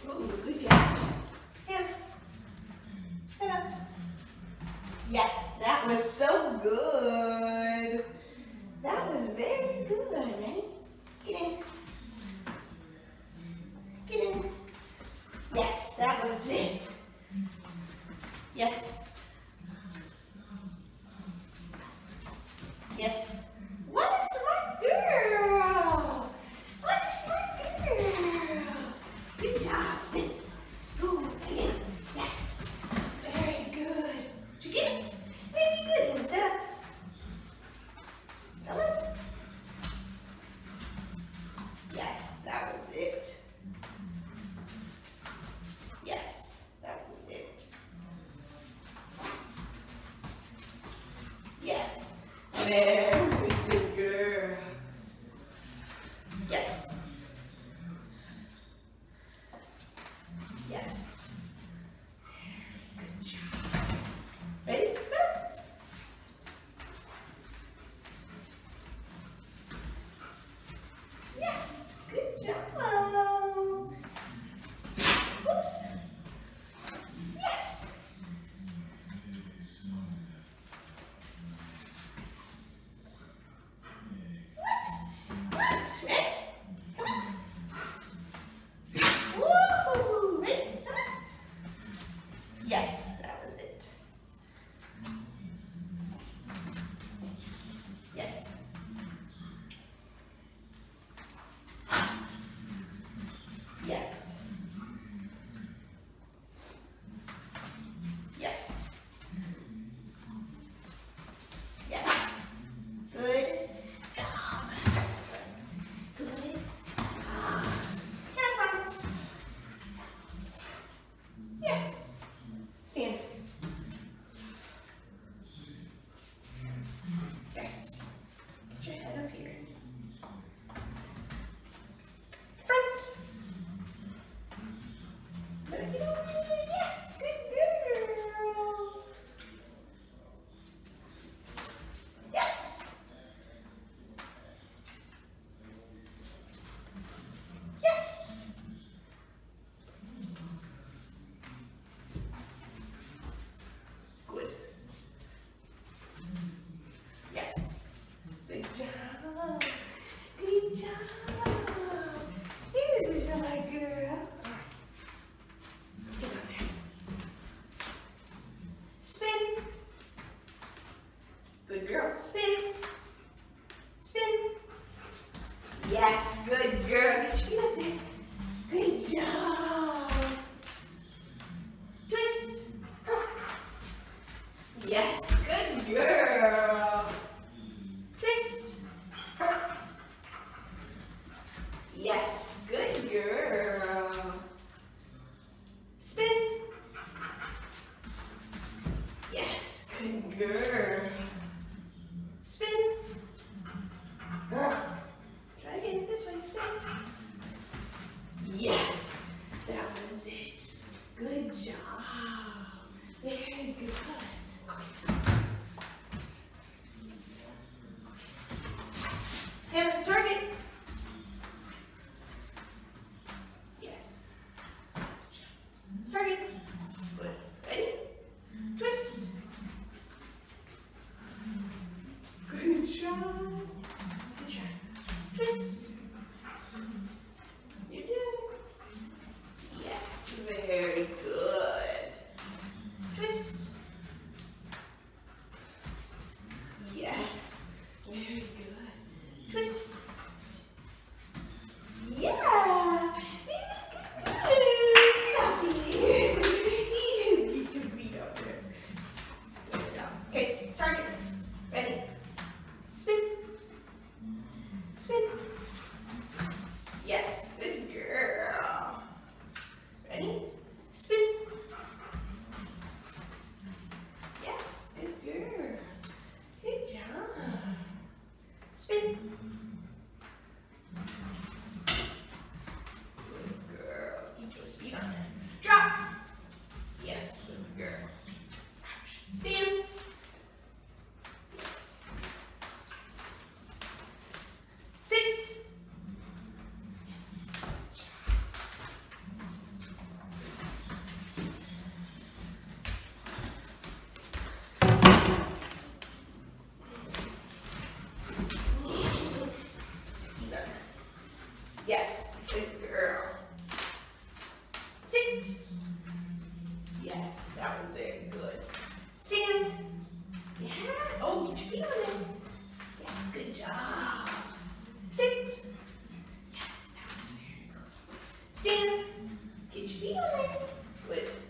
Ooh, good catch. Yeah. Stand up. Yes, that was so good. That was very good. Ready? Get in. Get in. Yes, that was it. Yes. Yes. What a smart girl. What a smart girl. Good job, spin. Ooh, again. Yes. Very good. Did you get it? Very good. And sit up. Come on. Yes, that was it. Yes, that was it. Yes. Very good girl. Yes. Yes. Good job. Ready? Sit. Yes. Good job. Oops. Yes. What? Ready? Come on. Woohoo! Ready? Come on. Yes, that was it. Yes. Yes. Yes. Yes. Good job. Good job. Hand front. Yes. Stand. Yes. Get your head up here. Front. Better get over here. Yes. Good girl. Yes. Yes. Good. Yes. Good job. Good job. This is my girl. Get feet on there. Good.